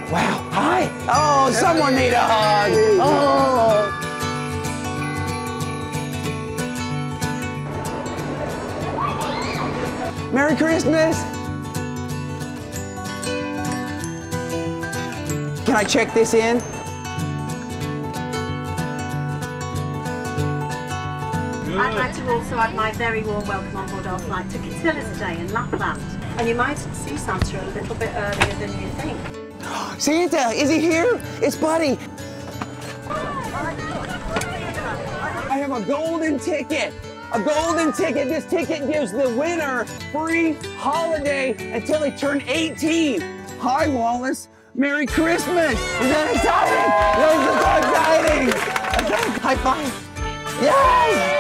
Wow, hi. Oh, someone need a hug. Oh. Merry Christmas. Can I check this in? I'd like to also add my very warm welcome on board our flight to today in Lapland. And you might see Santa a little bit earlier than you think. Santa, is he here? It's Buddy. I have a golden ticket. A golden ticket. This ticket gives the winner free holiday until they turn 18. Hi, Wallace. Merry Christmas. Is that exciting? That is so exciting. Okay, high five. Yes!